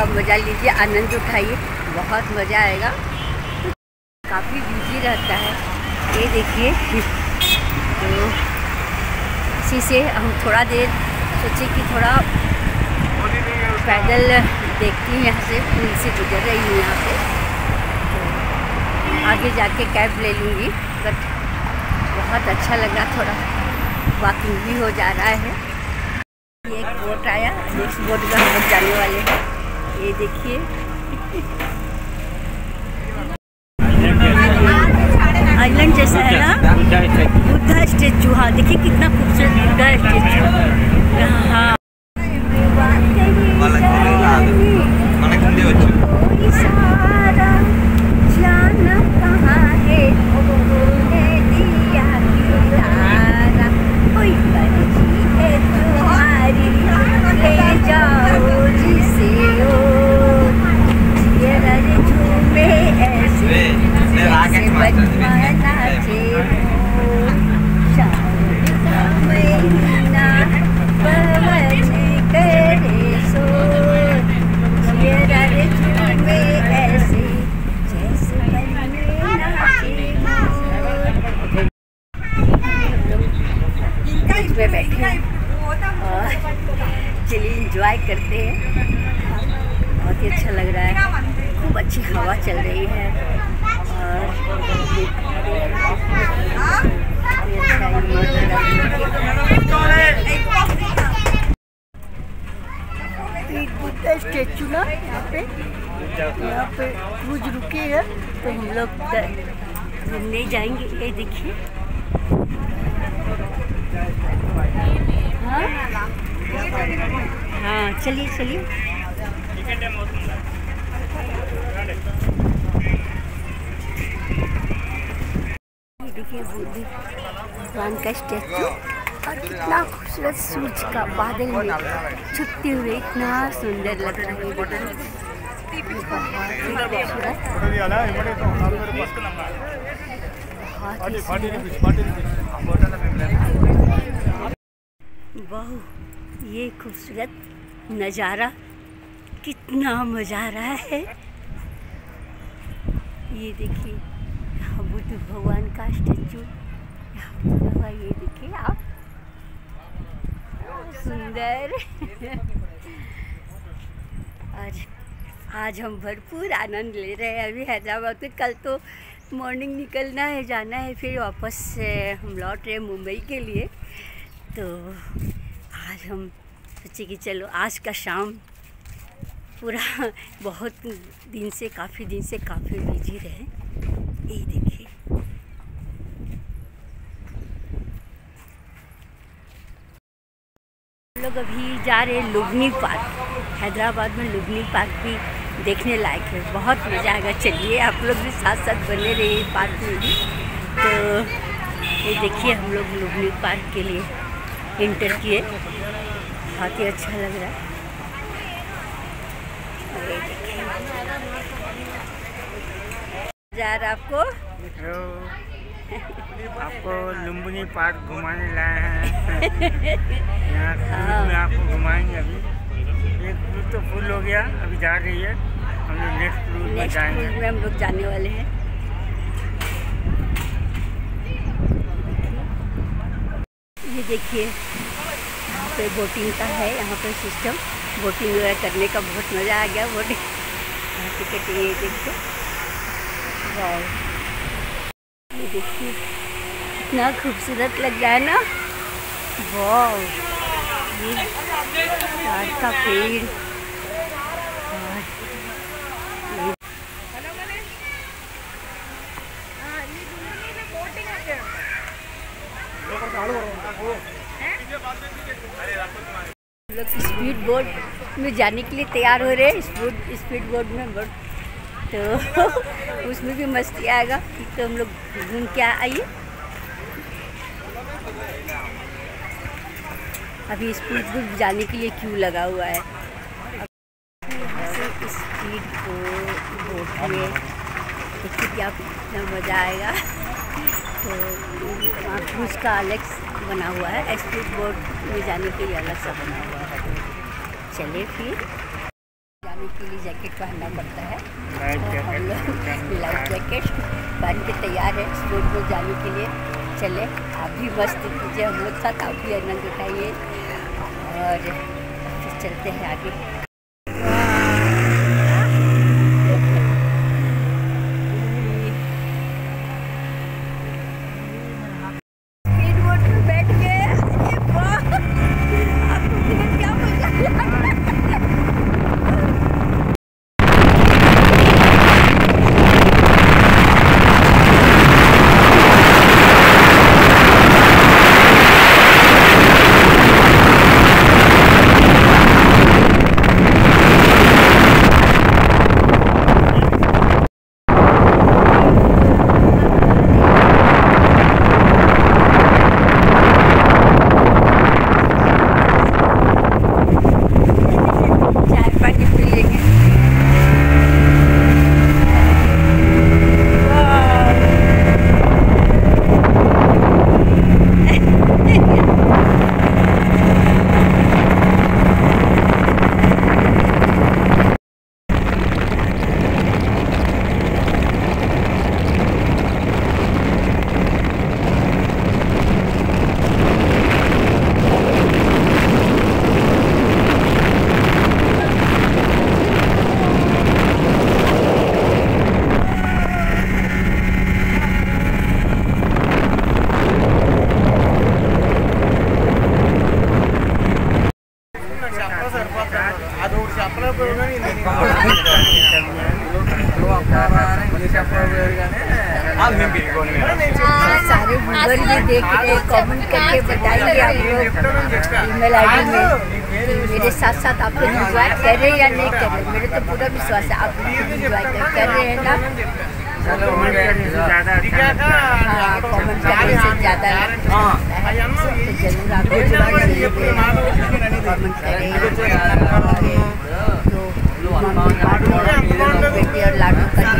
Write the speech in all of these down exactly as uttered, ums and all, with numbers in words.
का मज़ा लीजिए, आनंद उठाइए, बहुत मज़ा आएगा। काफ़ी बिजी रहता है, ये देखिए। तो इसी से हम थोड़ा देर सोचे कि थोड़ा पैदल देखती हूँ, यहाँ से पुल से गुजर रही हूँ यहाँ पे, तो आगे जाके कैब ले लूँगी। बट बहुत अच्छा लगा, थोड़ा वॉकिंग भी हो जा रहा है। ये एक बोट आया, नेक्स्ट बोट में हम लोग जाने वाले हैं, ये देखिए। आइलैंड जैसा है ना, बुद्धा स्टेचू। हाँ देखिए कितना खूबसूरत बुद्धा स्टेचू। हाँ में बैठे हैं और चलिए इंजॉय करते हैं। बहुत ही अच्छा लग रहा है, खूब अच्छी हवा चल रही है और बुद्धा स्टेचू ना यहाँ पे यहाँ पे क्रूज रुके हैं, तो हम लोग घूमने जाएंगे। ये देखिए, हाँ हाँ चलिए चलिए। देखिए बुद्ध भगवान का स्टैचू, और कितना खूबसूरत सूरज का बादल में छुपते हुए इतना सुंदर लग रहा है। वाह, ये खूबसूरत नज़ारा, कितना मज़ा आ रहा है। ये देखिए यहाँ बुद्ध भगवान का स्टैचू यहाँ पर, ये देखिए आप, सुंदर। आज आज हम भरपूर आनंद ले रहे हैं अभी हैदराबाद में। कल तो मॉर्निंग निकलना है, जाना है, फिर वापस से हम लौट रहे हैं मुंबई के लिए। तो आज हम सोचे कि चलो आज का शाम पूरा, बहुत दिन से काफ़ी दिन से काफ़ी बिजी रहे। ये देखिए हम लोग अभी जा रहे हैं लुम्बिनी पार्क। हैदराबाद में लुम्बिनी पार्क भी देखने लायक है, बहुत मज़ा आएगा। चलिए आप लोग भी साथ साथ बने रहिए पार्क में भी। तो ये देखिए हम लोग लुम्बिनी पार्क के लिए एंटर किए, बहुत ही अच्छा लग रहा है। ये देखिए जा रहा आपको आपको लुम्बिनी पार्क घुमाने लाए हैं। यहाँ क्रूज में आपको घुमाएंगे। अभी एक क्रूज तो फुल हो गया, अभी जा रही है, हम लोग नेक्स्ट क्रूज में जाएंगे। क्रूज में हम लोग जाने वाले हैं। ये देखिए यहाँ पे बोटिंग का है, यहाँ पे सिस्टम बोटिंग करने का बहुत मज़ा आ गया। बोटिंग टिकट ये देखिए, वाह ये देखिए कितना खूबसूरत लग रहा है ना। वाह, ये ताड़ का पेड़ और लोग स्पीड बोट में जाने के लिए तैयार हो रहे हैं। स्पीड स्पीड बोट में बोट, तो उसमें भी मस्ती आएगा। तो हम लोग घूम के आइए। अभी स्पीड बोट जाने के लिए क्यों लगा हुआ है। यहाँ से स्पीड बोट में देखिए क्या कितना मज़ा आएगा। तो वहाँ क्रूज का अलग बना हुआ है, स्पीड बोट में जाने के लिए अलग सा बना हुआ है। चलिए फिर बैठने के लिए जैकेट पहनना पड़ता है। लाइफ और हम जैकेट लोग लाइफ जैकेट पहन के तैयार है स्पोर्ट में जाने के लिए। चले आप भी मस्ती कीजिए हम लोग साथ, आप भी आनंद उठाइए और फिर चलते हैं आगे। सारे व्यूअर भी देख रहे, कमेंट करके बताइए आप लोग ईमेल आई डी में कि मेरे साथ साथ आप लोग इंजॉय कर रहे हैं या नहीं कर रहे। मेरे तो पूरा विश्वास है आप लोग इंजॉय कर रहे हैं ना। हाँ, कमेंट करने से ज़्यादा तो जरूर आप कमेंट करें। तो बेटे और लाडू का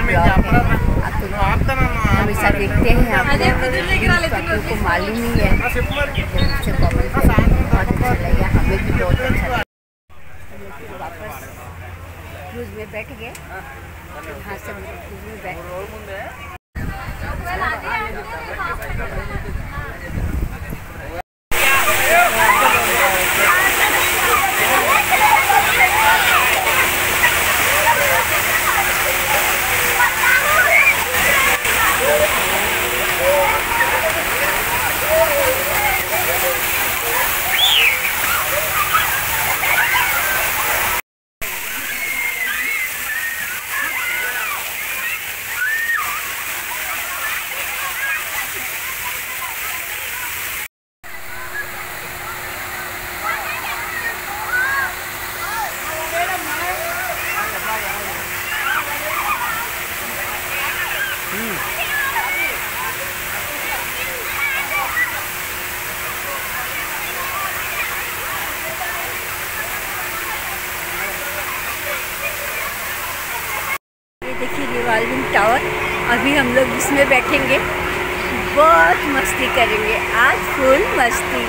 हमेशा देखते हैं, आप को मालूम ही है। मुझसे कमेंट बहुत अच्छा लगा, हमें भी बहुत अच्छा लगा। वापस क्रूज में बैठ गए, यहाँ से क्रूज में बैठ देखिए रिवॉल्विंग टावर। अभी हम लोग इसमें बैठेंगे, बहुत मस्ती करेंगे आज, फुल मस्ती।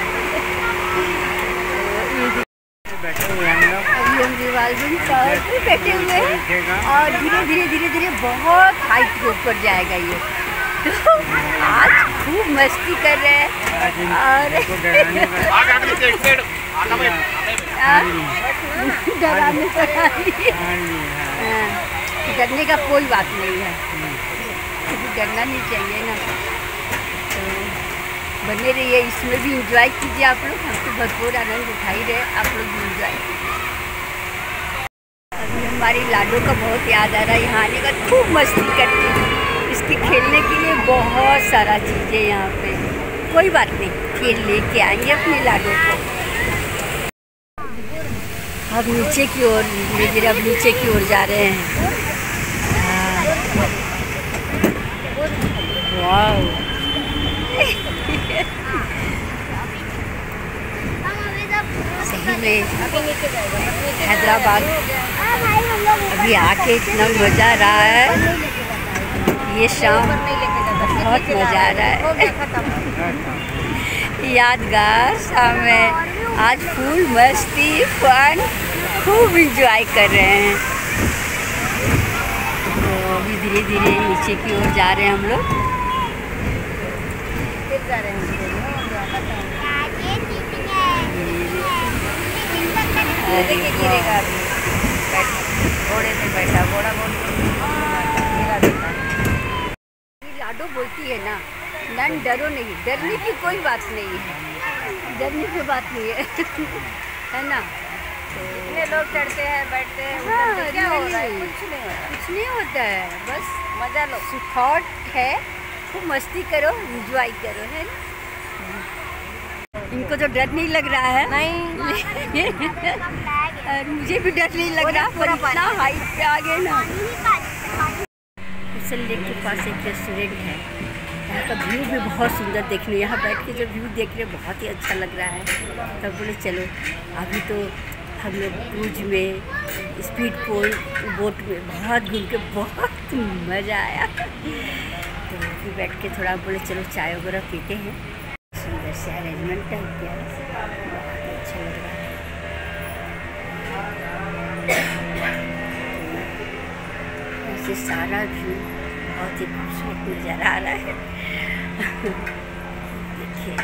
अभी हम रिवॉल्विंग टावर पे बैठे हुए हैं और धीरे धीरे धीरे धीरे बहुत हाइट के ऊपर जाएगा ये। तो आज खूब मस्ती कर रहे हैं और डराने डरने का कोई बात नहीं है, क्योंकि डरना नहीं चाहिए ना। तो बने रहिए, इसमें भी एंजॉय कीजिए आप लोग। हम तो भरपूर आनंद उठा ही रहे, आप लोग भी एंजॉय कीजिए। अभी हमारी लाडो का बहुत याद आ रहा है, यहाँ आने का खूब मस्ती करती है। इसके खेलने के लिए बहुत सारा चीज़ें यहाँ पे, कोई बात नहीं, खेल लेके आएंगे अपने लाडो को। अब नीचे की ओर धीरे धीरे अब नीचे की ओर जा रहे हैं। वाह सही में हैदराबाद अभी आके इतना मज़ा आ रहा है, ये शाम बहुत मज़ा आ रहा है। यादगार शाम है आज, फुल मस्ती फन खूब इंजॉय कर रहे हैं। तो अभी धीरे धीरे नीचे की ओर जा रहे हैं हम लोग। फिर जा रहे हैं घोड़े पे बैठा, घोड़ा लाडो बोलती है ना, नन डरो नहीं, डरने की कोई बात नहीं है, डरने की बात नहीं है है ना। तो इतने लोग चढ़ते हैं बैठते हैं, हाँ, क्या हो रहा है? कुछ नहीं होता, कुछ नहीं होता है, बस मज़ा लो, थॉट है, खूब मस्ती करो, एंजॉय करो, है ना। इनको तो डर नहीं लग रहा है, नहीं मुझे भी डर नहीं लग रहा, पर इतना हाइट पे आ गए ना। कुशल लेक के पास एक रेस्टोरेंट है, यहाँ का व्यू भी बहुत सुंदर देखने, यहाँ बैठ के जो व्यू देख रहे बहुत ही अच्छा लग रहा है। तब बोले चलो अभी तो हम लोग क्रूज में, स्पीड पोल बोट में बहुत घूम के बहुत मज़ा आया। तो फिर बैठ के थोड़ा बोले चलो चाय वगैरह पीते हैं। सुंदर से अरेंजमेंट है, क्या बहुत अच्छा लग रहा है। ऐसे सारा व्यू बहुत ही खूबसूरत नज़र आ रहा है। देखिए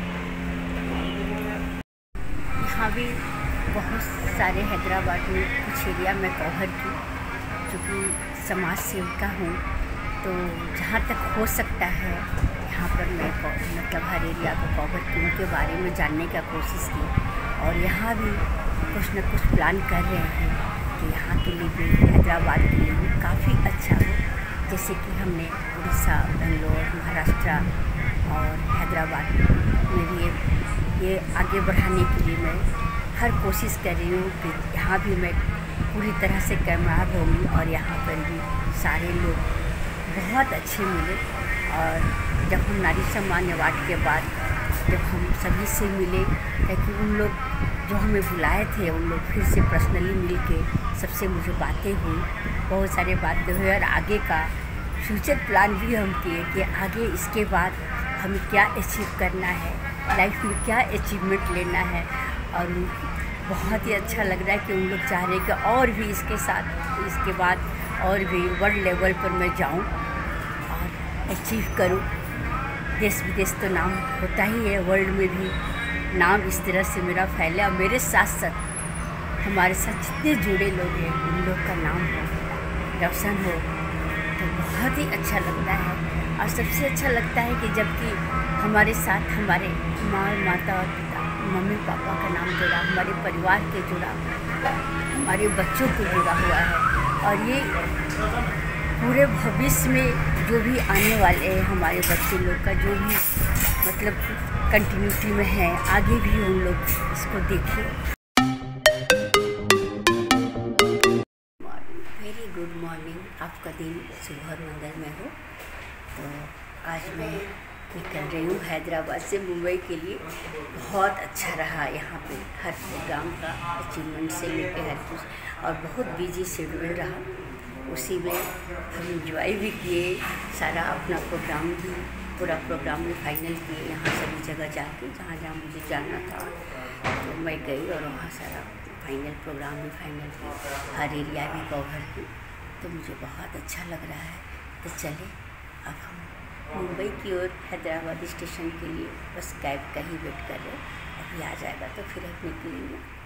यहाँ भी बहुत सारे हैदराबाद में कुछ एरिया में कवर की, क्योंकि समाज सेविका हूँ, तो जहाँ तक हो सकता है यहाँ पर मैं मतलब हर एरिया को कवर की, उनके बारे में जानने का कोशिश की। और यहाँ भी कुछ न कुछ प्लान कर रहे हैं कि यहाँ के लिए भी, हैदराबाद के लिए भी काफ़ी अच्छा हो। जैसे कि हमने उड़ीसा, बेंगलोर, महाराष्ट्र और हैदराबाद में भी ये, ये आगे बढ़ाने के लिए मैं हर कोशिश कर रही हूँ कि यहाँ भी मैं पूरी तरह से कामयाब होंगी और यहाँ पर भी सारे लोग बहुत अच्छे मिले। और जब हम नारी सम्मान अवार्ड के बाद जब हम सभी से मिले, ताकि उन लोग जो हमें बुलाए थे उन लोग फिर से पर्सनली मिल के सबसे मुझे बातें हुई, बहुत सारी बातें हुई। और आगे का फ्यूचर प्लान भी हम किए कि आगे इसके बाद हमें क्या अचीव करना है, लाइफ में क्या अचीवमेंट लेना है। और बहुत ही अच्छा लग रहा है कि उन लोग चाह रहे हैं कि और भी इसके साथ इसके बाद और भी वर्ल्ड लेवल पर मैं जाऊं और अचीव करूं। देश विदेश तो नाम होता ही है, वर्ल्ड में भी नाम इस तरह से मेरा फैला। और मेरे साथ साथ हमारे साथ जितने जुड़े लोग हैं उन लोग का नाम हो, रोशन हो, तो बहुत ही अच्छा लगता है। और सबसे अच्छा लगता है कि जबकि हमारे साथ हमारे माँ, माता और पिता, मम्मी पापा का नाम जुड़ा, हमारे परिवार के जुड़ा, हमारे बच्चों को जुड़ा हुआ है। और ये पूरे भविष्य में जो भी आने वाले हैं हमारे बच्चे लोग का जो भी मतलब कंटिन्यूटी में है, आगे भी उन लोग इसको देखें। वेरी गुड मॉर्निंग, आपका दिन शुभ और मंगलमय हो। तो आज मैं निकल रही हूँ हैदराबाद से मुंबई के लिए। बहुत अच्छा रहा यहाँ पे, हर प्रोग्राम का अचीवमेंट से लेके हर कुछ, और बहुत बिजी शेड्यूल रहा। उसी में हम इंजॉय भी किए, सारा अपना प्रोग्राम भी, पूरा प्रोग्राम भी फाइनल किए यहाँ सभी जगह जाके, जहाँ जहाँ मुझे जाना था तो मैं गई और वहाँ सारा फाइनल प्रोग्राम भी फाइनल किया, हर एरिया भी कवर की। तो मुझे बहुत अच्छा लग रहा है। तो चले अब हम मुंबई की ओर हैदराबाद स्टेशन के लिए बस कैब का ही वेट कर रहे हैं, अभी आ जाएगा तो फिर हम निकलेंगे।